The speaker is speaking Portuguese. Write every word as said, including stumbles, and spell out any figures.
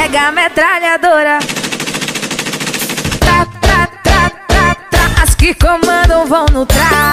pega a metralhadora. Tra, tra, tra, tra, tra. As que comandam vão no tra.